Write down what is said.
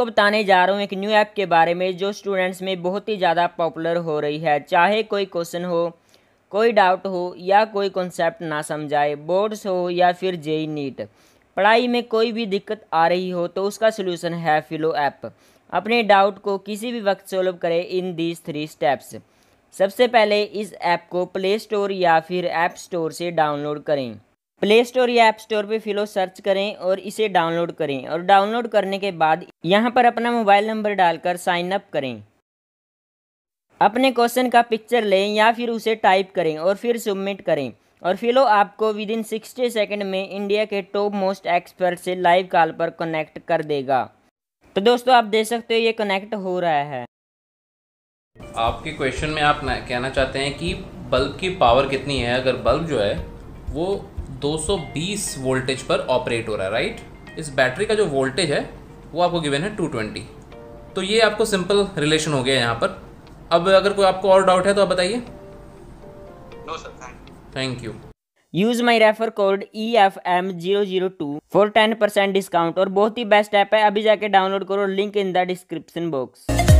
आपको बताने जा रहा हूँ एक न्यू ऐप के बारे में जो स्टूडेंट्स में बहुत ही ज़्यादा पॉपुलर हो रही है। चाहे कोई क्वेश्चन हो, कोई डाउट हो या कोई कॉन्सेप्ट ना समझाए, बोर्ड्स हो या फिर जेई नीट, पढ़ाई में कोई भी दिक्कत आ रही हो तो उसका सलूशन है फिलो ऐप। अपने डाउट को किसी भी वक्त सॉल्व करें इन दीज 3 स्टेप्स। सबसे पहले इस ऐप को प्ले स्टोर या फिर ऐप स्टोर से डाउनलोड करें। प्ले स्टोर या ऐप स्टोर पे फिलो सर्च करें और इसे डाउनलोड करें और डाउनलोड करने के बाद यहाँ पर अपना मोबाइल नंबर डालकर साइन अप करें। अपने क्वेश्चन का पिक्चर लें या फिर उसे टाइप करें और फिर सबमिट करें और फिलो आपको विद इन 60 सेकंड में इंडिया के टॉप मोस्ट एक्सपर्ट से लाइव कॉल पर कनेक्ट कर देगा। तो दोस्तों आप देख सकते हो ये कनेक्ट हो रहा है। आपके क्वेश्चन में आप कहना चाहते हैं कि बल्ब की पावर कितनी है। अगर बल्ब जो है वो 220 वोल्टेज पर ऑपरेट हो रहा है, राइट। इस बैटरी का जो वोल्टेज है वो आपको गिवन है 220। तो ये आपको सिंपल रिलेशन हो गया यहाँ पर। अब अगर कोई आपको और डाउट है तो आप बताइए। No sir, thank you. Use my refer code EFM002 for 10% discount. और बहुत ही बेस्ट ऐप है, अभी जाके डाउनलोड करो, link in the description box.